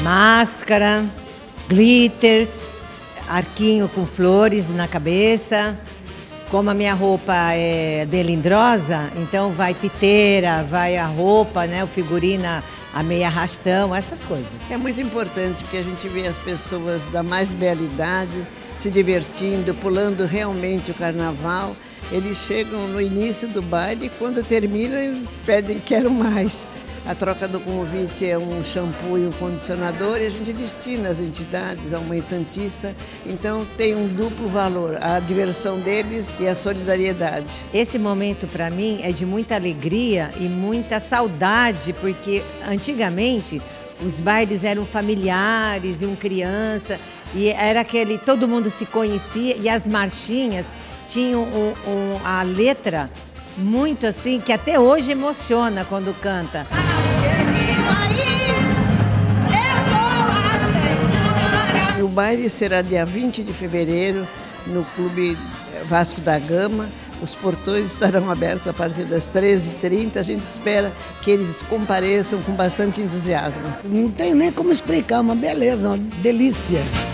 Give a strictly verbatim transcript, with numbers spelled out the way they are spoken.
máscara, glitters, arquinho com flores na cabeça. Como a minha roupa é melindrosa, então vai piteira, vai a roupa, né, o figurino, a meia arrastão, essas coisas. É muito importante porque a gente vê as pessoas da mais bela idade se divertindo, pulando realmente o carnaval. Eles chegam no início do baile e quando terminam eles pedem quero mais. A troca do convite é um shampoo e um condicionador e a gente destina às entidades, ao Mãe Santista. Então tem um duplo valor, a diversão deles e a solidariedade. Esse momento para mim é de muita alegria e muita saudade, porque antigamente os bailes eram familiares, iam criança, e era aquele, todo mundo se conhecia e as marchinhas tinham um, um, a letra muito assim, que até hoje emociona quando canta. O baile será dia vinte de fevereiro no Clube Vasco da Gama. Os portões estarão abertos a partir das treze e trinta. A gente espera que eles compareçam com bastante entusiasmo. Não tem nem como explicar, uma beleza, uma delícia.